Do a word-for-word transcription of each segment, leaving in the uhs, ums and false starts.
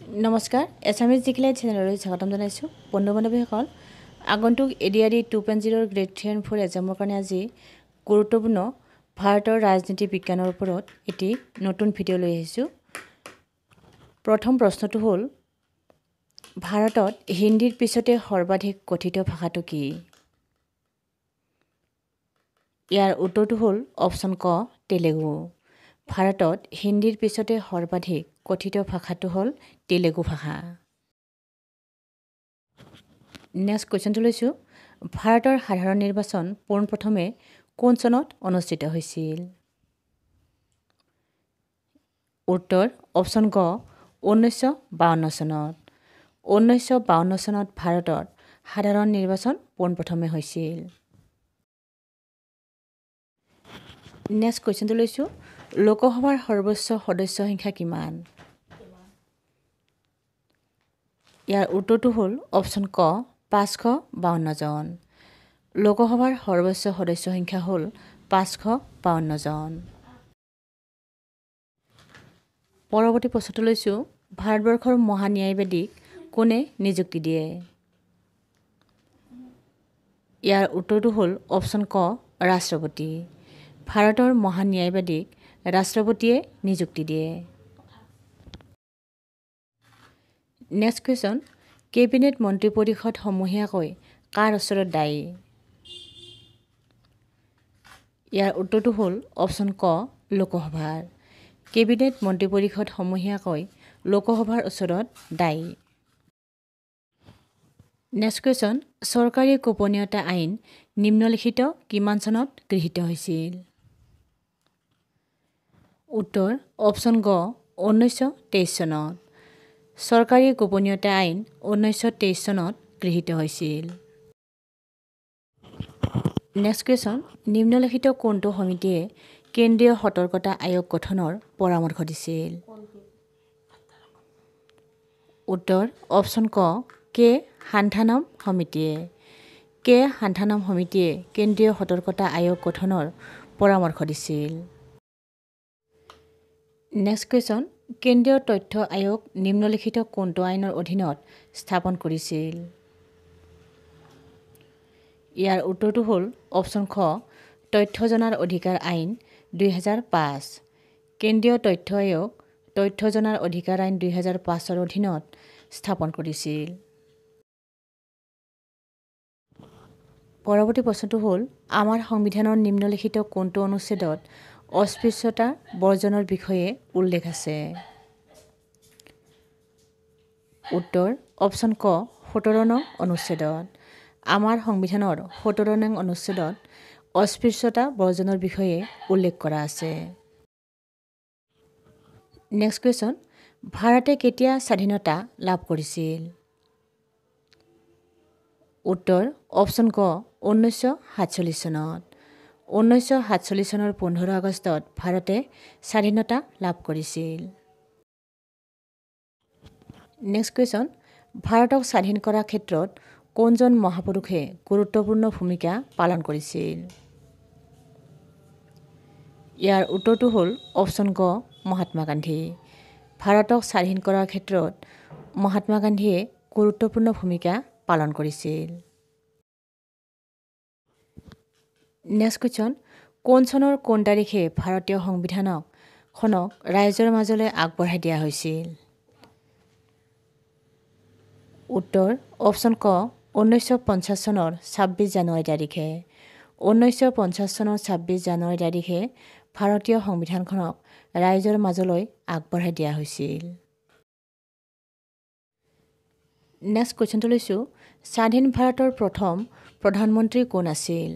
নমস্কাৰ Assamese Gk চেনেললৈ স্বাগতম জনাইছো বন্ধু বান্ধৱীসকল আগন্তুক A D R E two point zero grade three and four এক্সামৰ কাৰণে আজি গুৰুত্বপূৰ্ণ ভাৰতৰ ৰাজনীতি বিজ্ঞানৰ ওপৰত এটি নতুন ভিডিও লৈ আহিছো প্ৰথম প্ৰশ্নটো হ'ল ভাৰতত হিন্দীৰ পিছতে সৰ্বাধিক কথিত ভাষাটো কি ইয়াৰ উত্তৰটো হ'ল অপচন ক তেলেগু ভাৰতত হিন্দীৰ পিছতে সৰ্বাধিক কথিত ভাষাটো হ'ল তেলেগু ভাষা নেক্সট কোৱেশ্চনটো লৈছো ভাৰতৰ সাধাৰণ নিৰ্বাচন পোনপ্ৰথমে কোন চনত অনুষ্ঠিত হৈছিল উত্তৰ অপচন ক ঊনৈছশ বাৱন্ন চনত ঊনৈছশ বাৱন্ন চনত ভাৰতৰ সাধাৰণ নিৰ্বাচন পোনপ্ৰথমে হৈছিল নেক্সট কোৱেশ্চনটো লৈছো লোকসভাৰ সৰ্বোচ্চ সদস্য সংখ্যা কিমান ইয়াৰ উত্তৰটো হ'ল অপচন ক পাঁচশ বাৱন্ন জন লোকসভাৰ সৰ্বোচ্চ সদস্য সংখ্যা হ'ল পাঁচশ বাৱন্ন জন পৰৱৰ্তী প্ৰশ্নটো লৈছো ভাৰতবৰ্ষৰ মহান্যায়বাদীক কোনে নিযুক্তি দিয়ে ইয়াৰ উত্তৰটো হ'ল অপচন ক ৰাষ্ট্ৰপতি ভাৰতৰ মহান্যায়বাদীক ৰাষ্ট্ৰপতিয়ে নিযুক্তি দিয়ে নেক্সট কোৱেশ্চন কেবিনেট মন্ত্ৰী পৰিষদ সমূহীয়াকৈ কাৰ ওচৰত দায়ী ইয়াৰ উত্তৰটো হ'ল অপচন ক লোকসভাৰ কেবিনেট মন্ত্ৰী পৰিষদ সমূহীয়াকৈ লোকসভাৰ ওচৰত দায়ী নেক্সট কোৱেশ্চন চৰকাৰী গোপনীয়তা আইন নিম্নলিখিত কিমান চনত গৃহীত হৈছিল উত্তৰ অপচন গ ঊনৈছশ তেইছ চনত চৰকাৰী গোপনীয়তা আইন ঊনৈছশ তেইছ চনত গৃহীত হৈছিল নেক্সট কোৱেশ্চন নিম্নলিখিত কোনটো সমিতিয়ে কেন্দ্ৰীয় সতৰ্কতা আয়োগ গঠনৰ পৰামৰ্শ দিছিল উত্তৰ অপচন ক কে সান্থানাম সমিতিয়ে কে সান্থানাম সমিতিয়ে কেন্দ্ৰীয় সতৰ্কতা আয়োগ গঠনৰ পৰামৰ্শ দিছিল নেক্সট কোৱেশ্চন কেন্দ্ৰীয় তথ্য আয়োগ নিম্নলিখিত কোনটো আইনৰ অধীনত স্থাপন কৰিছিল ইয়াৰ উত্তৰটো হ'ল অপচন খ তথ্য জনাৰ অধিকাৰ আইন দুই হাজাৰ পাঁচ কেন্দ্ৰীয় তথ্য আয়োগ তথ্য জনাৰ অধিকাৰ আইন দুই হাজাৰ পাঁচৰ অধীনত স্থাপন কৰিছিল পৰৱৰ্তী প্ৰশ্নটো হ'ল আমাৰ সংবিধানৰ নিম্নলিখিত কোনটো অনুচ্ছেদত অস্পৃশ্যতা বৰ্জনৰ বিষয়ে উল্লেখ আছে উত্তৰ অপচন ক সোতৰ নং অনুচ্ছেদত আমাৰ সংবিধানৰ সোতৰ নং অনুচ্ছেদত অস্পৃশ্যতা বৰ্জনৰ বিষয়ে উল্লেখ কৰা আছে নেক্সট কোৱেশ্চন ভাৰতে কেতিয়া স্বাধীনতা লাভ কৰিছিল উত্তৰ অপচন ক ঊনৈছশ সাতচল্লিছ চনত ঊনৈছশ সাতচল্লিছ চনৰ পোন্ধৰ আগষ্টত ভাৰতে স্বাধীনতা লাভ কৰিছিল নেক্সট কুৱেশ্যন ভাৰতক স্বাধীন কৰাৰ ক্ষেত্ৰত কোনজন মহাপুৰুষে গুৰুত্বপূৰ্ণ ভূমিকা পালন কৰিছিল ইয়াৰ উত্তৰটো হ'ল অপচন গ মহাত্মা গান্ধী ভাৰতক স্বাধীন কৰাৰ ক্ষেত্ৰত মহাত্মা গান্ধীয়ে গুৰুত্বপূৰ্ণ ভূমিকা পালন কৰিছিল নেক্সট কুৱেশ্যন কোন চনৰ কোন তাৰিখে ভাৰতীয় সংবিধানক খনক ৰাইজৰ মাজলৈ আগবঢ়াই দিয়া হৈছিল উত্তৰ অপচন ক ঊনৈছশ পঞ্চাছ চনৰ ছাব্বিছ জানুৱাৰী তাৰিখে ঊনৈছশ পঞ্চাছ চনৰ ছাব্বিছ জানুৱাৰী তাৰিখে ভাৰতীয় সংবিধানখনক ৰাইজৰ মাজলৈ আগবঢ়াই দিয়া হৈছিল নেক্সট কুৱেশ্যনটো লৈছোঁ স্বাধীন ভাৰতৰ প্ৰথম প্ৰধানমন্ত্ৰী কোন আছিল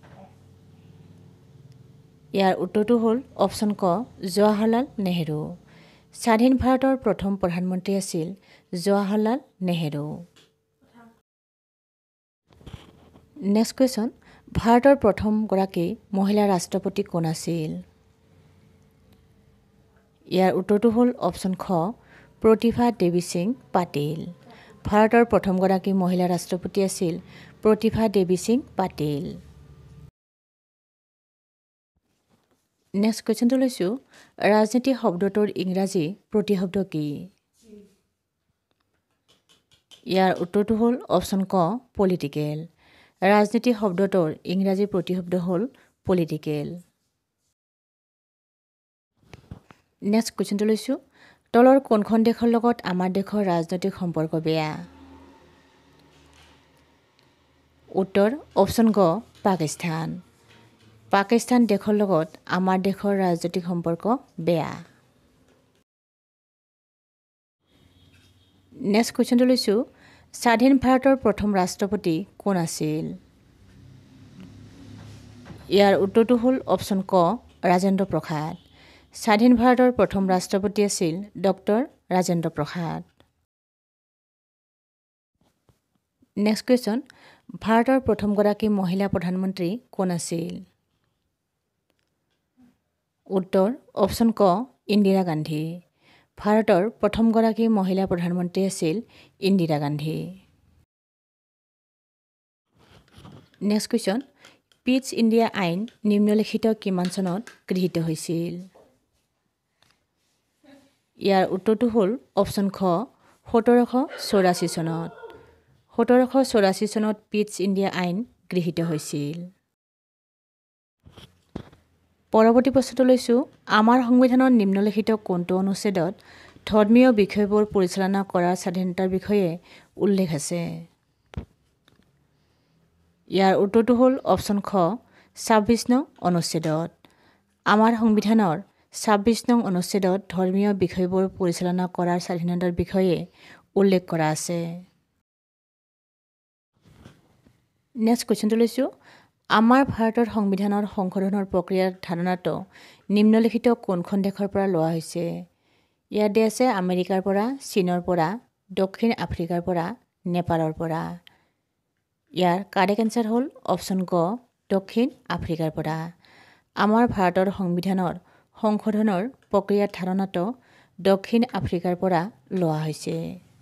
ইয়াৰ উত্তৰটো হ'ল অপচন ক জৱাহৰলাল নেহেৰু স্বাধীন ভাৰতৰ প্ৰথম প্ৰধানমন্ত্ৰী আছিল জৱাহৰলাল নেহেৰু নেক্সট কুৱেশ্যন ভাৰতৰ প্ৰথম গৰাকী মহিলা ৰাষ্ট্ৰপতি কোন আছিল ইয়াৰ উত্তৰটো হ'ল অপচন খ প্ৰতিভা দেৱী সিং পাটিল ভাৰতৰ প্ৰথম গৰাকী মহিলা ৰাষ্ট্ৰপতি আছিল প্ৰতিভা দেৱী সিং পাটিল নেক্সট কুৱেশ্যনটো লৈছোঁ ৰাজনীতি শব্দটোৰ ইংৰাজী প্ৰতিশব্দ কি ইয়াৰ উত্তৰটো হ'ল অপশ্যন ক পলিটিকেল ৰাজনীতি শব্দটোৰ ইংৰাজী প্ৰতিশব্দ হ'ল পলিটিকেল নেক্সট কুৱেশ্যনটো লৈছোঁ তলৰ কোনখন দেশৰ লগত আমাৰ দেশৰ ৰাজনৈতিক সম্পৰ্ক বেয়া উত্তৰ অপশ্যন গ পাকিস্তান পাকিস্তান দেশৰ লগত আমাৰ দেশৰ ৰাজনৈতিক সম্পৰ্ক বেয়া নেক্সট কুৱেশ্যনটো লৈছোঁ স্বাধীন ভাৰতৰ প্ৰথম ৰাষ্ট্ৰপতি কোন আছিল ইয়াৰ উত্তৰটো হ'ল অপশ্যন ক ৰাজেন্দ্ৰ প্ৰসাদ স্বাধীন ভাৰতৰ প্ৰথম ৰাষ্ট্ৰপতি আছিল doctor Rajendra Prasad next question ভাৰতৰ প্ৰথমগৰাকী মহিলা প্ৰধানমন্ত্ৰী কোন আছিল উত্তৰ অপশ্যন ক ইন্দিৰা গান্ধী ভাৰতৰ প্ৰথমগৰাকী মহিলা প্ৰধানমন্ত্ৰী আছিল Indira Gandhi next question Pitt's India আইন নিম্নলিখিত কিমান চনত গৃহীত হৈছিল ইয়াৰ উত্তৰটো হ'ল অপশ্যন খ সোতৰশ চৌৰাশী চনত সোতৰশ চৌৰাশী চনত পিটছ ইণ্ডিয়া আইন গৃহীত হৈছিল পৰৱৰ্তী প্ৰশ্নটো লৈছোঁ আমাৰ সংবিধানৰ নিম্নলিখিত কোনটো অনুচ্ছেদত ধৰ্মীয় বিষয়বোৰ পৰিচালনা কৰাৰ স্বাধীনতাৰ বিষয়ে উল্লেখ আছে ইয়াৰ উত্তৰটো হ'ল অপশ্যন খ ছাব্বিছ নং অনুচ্ছেদত আমাৰ সংবিধানৰ ছাব্বিছ নং অনুচ্ছেদত ধৰ্মীয় বিষয়বোৰ পৰিচালনা কৰাৰ স্বাধীনতাৰ বিষয়ে উল্লেখ কৰা আছে নেক্সট কুৱেশ্যনটো লৈছোঁ আমাৰ ভাৰতৰ সংবিধানৰ সংশোধনৰ প্ৰক্ৰিয়াৰ ধাৰণাটো নিম্নলিখিত কোনখন দেশৰ পৰা লোৱা হৈছে ইয়াত দিয়া আছে আমেৰিকাৰ পৰা চীনৰ পৰা দক্ষিণ আফ্ৰিকাৰ পৰা নেপালৰ পৰা ইয়াৰ কাৰেক্ট এনচাৰ হ'ল অপশ্যন গ দক্ষিণ আফ্ৰিকাৰ পৰা আমাৰ ভাৰতৰ সংবিধানৰ সংশোধনৰ প্ৰক্ৰিয়াৰ ধাৰণাটো দক্ষিণ আফ্ৰিকাৰ পৰা লোৱা হৈছে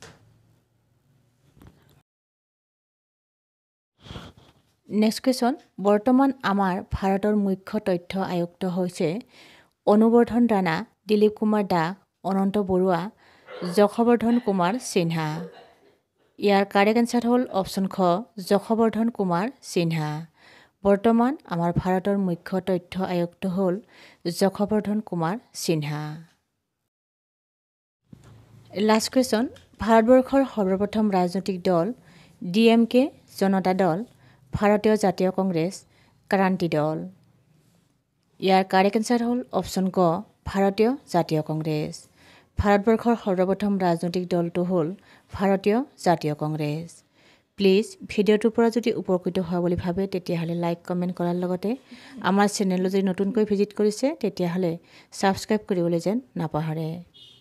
নেক্সট কুৱেশ্যন বৰ্তমান আমাৰ ভাৰতৰ মুখ্য তথ্য আয়ুক্ত হৈছে অনুবৰ্ধন ৰাণা দিলীপ কুমাৰ দাস অনন্ত বৰুৱা যশৱৰ্ধন কুমাৰ সিনহা ইয়াৰ কাৰেক্ট এনচাৰ হ'ল অপশ্যন খ যশৱৰ্ধন কুমাৰ সিনহা বৰ্তমান আমাৰ ভাৰতৰ মুখ্য তথ্য আয়ুক্ত হ'ল যশৱৰ্ধন কুমাৰ সিনহা লাষ্ট কুৱেশ্যন ভাৰতবৰ্ষৰ সৰ্বপ্ৰথম ৰাজনৈতিক দল ডি এম কে জনতা দল ভাৰতীয় জাতীয় কংগ্ৰেছ ক্ৰান্তি দল ইয়াৰ কাৰেক্ট এনচাৰ হ'ল অপশ্যন ক ভাৰতীয় জাতীয় কংগ্ৰেছ ভাৰতবৰ্ষৰ সৰ্বপ্ৰথম ৰাজনৈতিক দলটো হ'ল ভাৰতীয় জাতীয় কংগ্ৰেছ প্লিজ ভিডিঅ'টোৰ পৰা যদি উপকৃত হোৱা বুলি ভাবে তেতিয়াহ'লে লাইক কমেণ্ট কৰাৰ লগতে আমাৰ চেনেলটো যদি নতুনকৈ ভিজিট কৰিছে তেতিয়াহ'লে ছাবস্ক্ৰাইব কৰিবলৈ যেন নাপাহৰে